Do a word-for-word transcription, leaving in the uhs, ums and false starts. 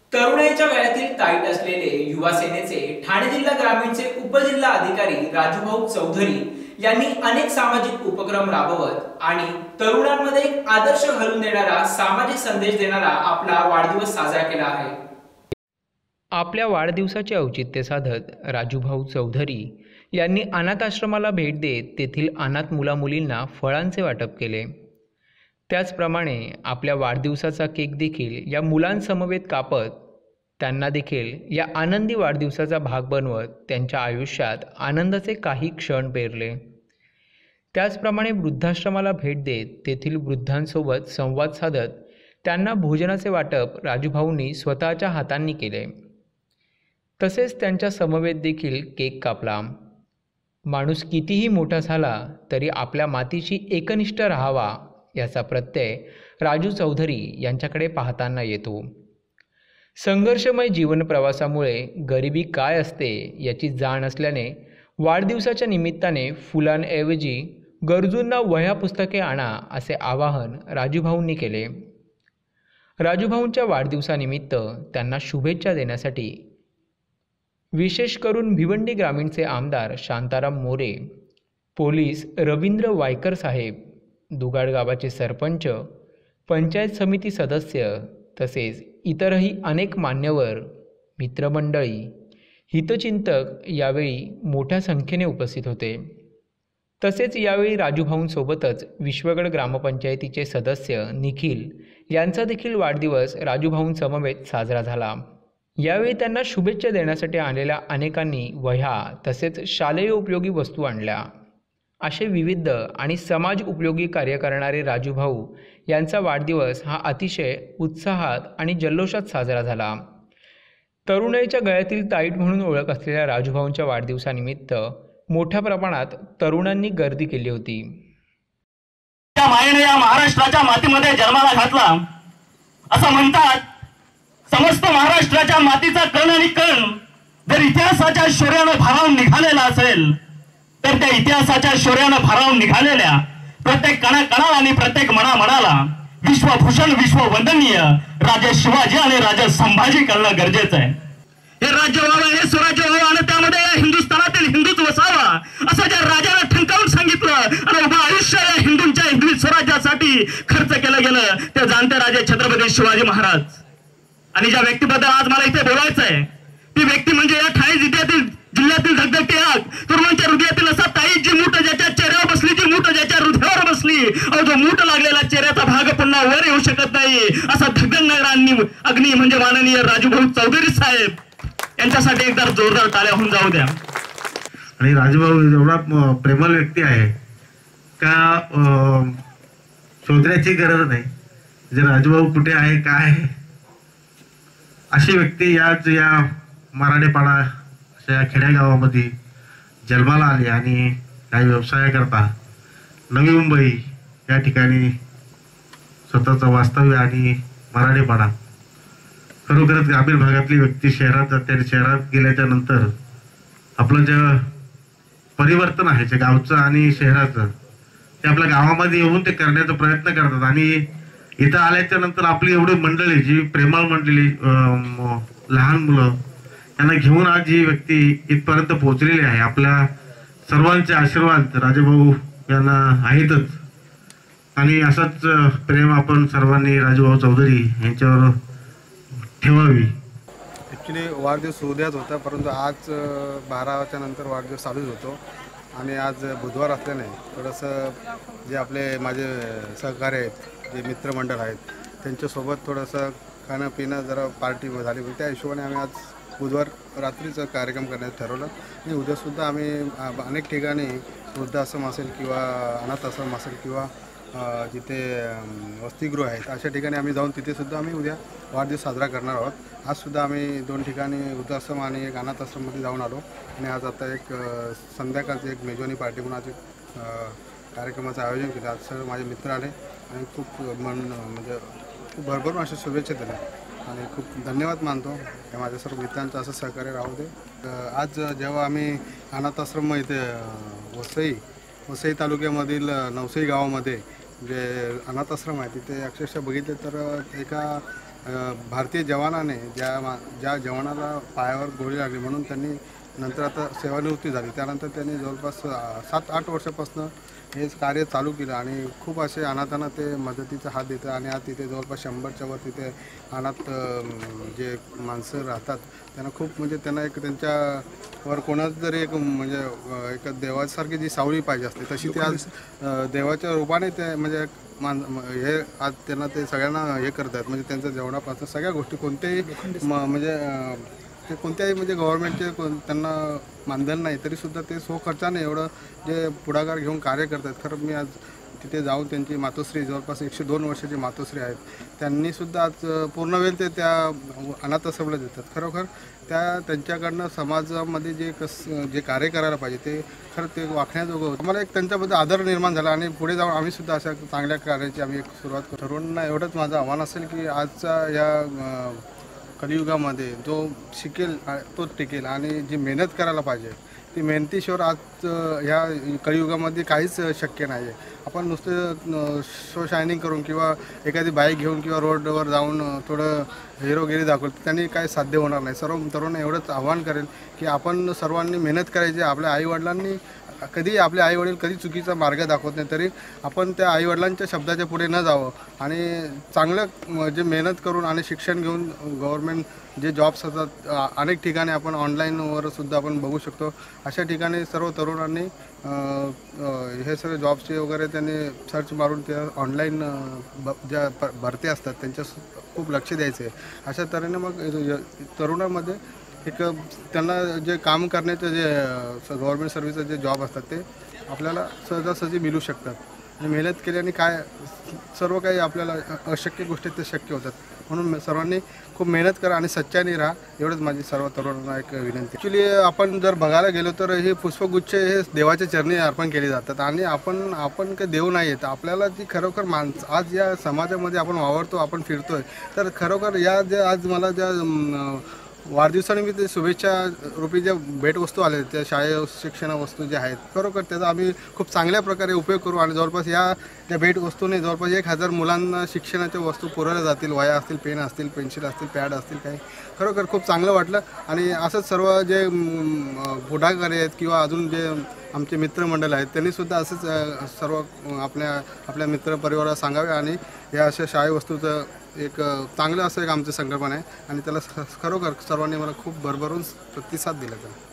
तरुणाईच्या वयातील ताईट असलेले युवा सेनेचे ठाणे जिल्हा ग्रामीणचे उपजिल्हा अधिकारी राजूभाऊ चौधरी यांनी अनेक सामाजिक उपक्रम राबवत आणि तरुणांमध्ये एक आदर्श घडवून देणारा सामाजिक संदेश देणारा आपला वाढदिवस साजरा केला आहे। आपल्या वाढदिवसाचे औचित्य साधत राजूभाऊ चौधरी यांनी अनाथ आश्रमाला भेट देत तेथील अनाथ मुलामुलींना फळांचे वाटप केले। त्याचप्रमाणे आपल्या वाढदिवसाचा केक देखील या मुलांसमवेत कापत त्यांना देखील या आनंदी वाढदिवसाचा भाग बनवत त्यांच्या आयुष्यात आनंदाचे काही क्षण पेरले। त्याचप्रमाणे वृद्धाश्रमाला भेट देत तेथील वृद्धांसोबत संवाद साधत त्यांना भोजनाचे वाटप राजूभाऊंनी स्वतःच्या हातांनी केले। तसेच त्यांच्या समवेत देखील केक कापला। माणूस कितीही मोठा झाला तरी आपल्या मातीशी एकनिष्ठ राहावा याचा प्रत्यय राजू चौधरी यांच्याकडे पाहताना येतो। संघर्षमय जीवन प्रवासामुळे गरिबी काय असते याची जाण असल्याने वाढदिवसाच्या निमित्ताने फुलांऐवजी गरजूंना वह्या पुस्तके आणा असे आवाहन राजूभाऊंनी केले। राजूभाऊंच्या वाढदिवसानिमित्त त्यांना शुभेच्छा देण्यासाठी विशेष करून भिवंडी ग्रामीणचे आमदार शांताराम मोरे, पोलीस रवींद्र वायकर साहेब, दुगाड गावाचे सरपंच, पंचायत समिती सदस्य तसेच इतरही अनेक मान्यवर, मित्रमंडळी, हितचिंतक यावेळी मोठ्या संख्येने उपस्थित होते। तसेच यावेळी राजूभाऊंसोबतच विश्वगड ग्रामपंचायतीचे सदस्य निखिल यांचा देखील वाढदिवस राजूभाऊंसमवेत साजरा झाला। यावेळी त्यांना शुभेच्छा देण्यासाठी आलेल्या अनेकांनी वह्या तसेच शालेय उपयोगी वस्तू आणल्या। असे विविध आणि समाज उपयोगी कार्य करणारे राजूभाऊ यांचा वाढदिवस हा अतिशय उत्साहात आणि जल्लोषात साजरा झाला। तरुणाईच्या गळ्यातील ताईट म्हणून ओळख असलेल्या राजूभाऊंच्या वाढदिवसानिमित्त मोठ्या प्रमाणात तरुणांनी गर्दी केली होती। त्या मायेने या महाराष्ट्राच्या मातीमध्ये जन्माला घातला असं म्हणतात। समस्त महाराष्ट्राच्या मातीचा कण आणि कण जर इतिहासाच्या शौर्यानं भारावून निघालेला असेल तर त्या इतिहासाच्या शौर्यानं भारावून निघालेल्या प्रत्येक कणाकणाला आणि प्रत्येक मनामनाला विश्वभूषण विश्ववंदनीय राजे शिवाजी आणि राजे संभाजी करणं गरजेचं आहे। हे राज्य व्हावं, हे स्वराज्य व्हावं आणि त्यामध्ये या हिंदुस्थानातील हिंदूच वसावा असं ज्या राजाला ठणकावून सांगितलं आणि उभं आयुष्य या हिंदूंच्या हिंदवी स्वराज्यासाठी खर्च केलं गेलं ते जाणते राजे छत्रपती शिवाजी महाराज। आणि ज्या व्यक्तीबद्दल आज मला इथे बोलायचं आहे ती व्यक्ती म्हणजे या ठाणे जिल्ह्यातील जिल्ह्यातील धगधगती आग, तरुणांच्या हृदयातील असा ताईत जी मूठ ज्याच्या चेहऱ्यावर बसली, जी मूठ ज्याच्या हृदयावर बसली, अहो जो मूठ लागलेला चेहऱ्याचा भाग पुन्हा वर येऊ शकत नाही असा धगधगणारा अग्नी म्हणजे माननीय राजूभाऊ चौधरी साहेब यांच्यासाठी एकदा जोरदार टाळ्या होऊन जाऊ द्या। आणि राजूभाऊ एवढा प्रेमळ व्यक्ती आहे का शोधण्याची गरज नाही। जे राजूभाऊ कुठे आहे काय आहे अशी व्यक्ती याच या मराठेपाडा अशा खेड्यागावामध्ये जन्माला आली आणि काही व्यवसाय करता नवी मुंबई या ठिकाणी स्वतःचं वास्तव्य आणि मराठेपाडा खरोखरच ग्रामीण भागातली व्यक्ती शहरात जाते आणि शहरात गेल्याच्या नंतर आपलं जे परिवर्तन आहे जे गावचं आणि शहराचं ते आपल्या गावामध्ये येऊन ते करण्याचा प्रयत्न करतात। आणि इथं आल्याच्या नंतर आपली एवढी मंडळी जी प्रेमळ मंडळी लहान मुलं यांना घेऊन आज ही व्यक्ती इथपर्यंत पोहोचलेली आहे। आपल्या सर्वांचे आशीर्वाद राजूभाऊ यांना आहेतच आणि असंच प्रेम आपण सर्वांनी राजूभाऊ चौधरी यांच्यावर ठेवावी। ॲक्च्युली वाढदिवस उद्याच होता परंतु आज बाराच्या नंतर वाढदिवस चालूच होतो आणि आज बुधवार असल्याने थोडंसं जे आपले माझे सहकारी आहेत जे मित्रमंडळ आहेत त्यांच्यासोबत थोडंसं खाणं पिणं जरा पार्टी झाली त्या हिशोबाने आम्ही आज बुधवार रात्रीचा कार्यक्रम करण्याचं ठरवलं आणि उद्यासुद्धा आम्ही अनेक ठिकाणी वृद्धाश्रम असेल किंवा अनाथ आश्रम असेल किंवा जिथे वसतिगृह आहेत अशा ठिकाणी आम्ही जाऊन तिथेसुद्धा आम्ही उद्या वाढदिवस साजरा करणार आहोत। आजसुद्धा आम्ही दोन ठिकाणी वृद्धाश्रम आणि एक अनाथ आश्रममध्ये जाऊन आलो आणि आज आता एक संध्याकाळची एक मेजवानी पार्टी म्हणून आज एक कार्यक्रमाचं आयोजन केलं। आज सर्व माझे मित्र आले आणि खूप मन म्हणजे खूप भरभरून अशा शुभेच्छा दिल्या आणि खूप धन्यवाद मानतो या माझ्या सर्व मित्रांचं असं सहकार्य राहू दे। आज जेव्हा आम्ही अनाथ आश्रम इथे वसई वसई तालुक्यामधील नवसई गावामध्ये जे अनाथ आश्रम आहे तिथे अक्षरशः बघितले तर एका अ, भारतीय जवानाने ज्या मा ज्या जवानाला पायावर गोळी लागली म्हणून त्यांनी नंतर आता सेवानिवृत्ती झाली, त्यानंतर त्यांनी जवळपास अ, सात आठ वर्षापासून हे कार्य चालू केलं आणि खूप असे अनाथांना ते मदतीचा हात देतात आणि आज तिथे जवळपास शंभरच्या वर तिथे अनाथ अ, जे माणसं राहतात त्यांना खूप म्हणजे त्यांना एक त्यांच्यावर कोणाचं तरी एक म्हणजे अ, एक देवासारखी जी सावली पाहिजे असते तशी ते आज अ, देवाच्या रूपाने ते म्हणजे मान हे आज त्यांना ते सगळ्यांना हे करतात म्हणजे त्यांचं जेवणापासून सगळ्या गोष्टी कोणत्याही म- म्हणजे अ, ते कोणत्याही म्हणजे गव्हर्नमेंटचे कोण त्यांना मानधन नाही तरीसुद्धा ते स्वखर्चाने एवढं जे पुढाकार घेऊन कार्य करतात. खरं मी आज तिथे जाऊन त्यांची मातोश्री जवळपास एकशे दोन वर्षाची मातोश्री आहेत, त्यांनीसुद्धा आज पूर्ण वेळ ते त्या अनाथाश्रमला देतात. खरोखर त्या त्यांच्याकडनं समाजामध्ये जे कस जे कार्य करायला पाहिजे ते खरं ते वाखण्याजोगं होतं. मला एक त्यांच्याबद्दल आदर निर्माण झाला आणि पुढे जाऊन आम्हीसुद्धा अशा चांगल्या कार्याची आम्ही एक सुरुवात करू. तरुणांना एवढंच माझं आव्हान असेल की आजच्या या अ, कलियुगामध्ये जो शिकेल आ- तो टिकेल आणि जी मेहनत करायला पाहिजे ती मेहनतीशिवाय आज अ, ह्या कलियुगामध्ये काहीच शक्य नाही आहे. आपण नुसतं शो शायनिंग करून किंवा एखादी बाईक घेऊन किंवा रोडवर जाऊन अ, थोडं हिरोगिरी दाखवलं त्यांनी काही साध्य होणार नाही. सर्व तरुण एवढंच आव्हान करेल की आपण सर्वांनी मेहनत करायची. आपल्या आईवडिलांनी कधी आपले आईवडील कधी चुकीचा मार्ग दाखवत नाही तरी आपण त्या आईवडिलांच्या शब्दाच्या पुढे न जावं आणि चांगलं म, जे मेहनत करून आणि शिक्षण घेऊन गव्हर्मेंट जे जॉब्स असतात अ, अनेक ठिकाणी आपण ऑनलाईनवर सुद्धा आपण बघू शकतो. अशा ठिकाणी सर्व तरुणांनी अ, अ, हे सगळे जॉब्सचे वगैरे त्यांनी सर्च मारून त्या ऑनलाईन ब ज्या प भरती असतात त्यांच्या खूप लक्ष द्यायचं आहे. अशा तऱ्हेने मग य- तरुणामध्ये एक त्यांना जे काम करण्याचे जे गव्हर्मेंट सर्व्हिसचे जे जॉब असतात ते आपल्याला सहजासहजी मिळू शकतात आणि मेहनत केल्याने काय सर्व काही आपल्याला अशक्य गोष्टी ते शक्य होतात. म्हणून सर्वांनी खूप मेहनत करा आणि सच्चानी राहा एवढंच माझी सर्व तरुणांना एक विनंती. ॲक्च्युली आपण जर बघायला गेलो तर हे पुष्पगुच्छ हे देवाच्या चरणी अर्पण केले जातात आणि आपण आपण काही देव नाही आहेत. आपल्याला ती खरोखर माणस आज या समाजामध्ये आपण वावरतो आपण फिरतोय तर खरोखर या ज्या आज मला ज्या अं, वाढदिवसानिमित्त शुभेच्छा रूपी ज्या भेटवस्तू आल्या त्या शाळेय शिक्षण वस्तू ज्या आहेत खरोखर त्याचा आम्ही खूप चांगल्या प्रकारे उपयोग करू आणि जवळपास या त्या भेटवस्तूने जवळपास एक हजार मुलांना शिक्षणाच्या वस्तू पुरवल्या जातील. वह्या असतील, पेन असतील, पेन्सिल असतील, पॅड असतील काही. खरोखर खूप चांगलं वाटलं आणि असंच सर्व जे म, पुढाकारी आहेत किंवा अजून जे आमचे मित्रमंडळ आहेत त्यांनीसुद्धा असंच अ, सर्व आपल्या आपल्या मित्रपरिवाराला सांगावे आणि या अशा शाळेय वस्तूचं एक अ, चांगलं असं एक आमचं संकल्पना आहे आणि त्याला स- खरोखर सर्वांनी मला खूप भरभरून प्रतिसाद दिला त्याला.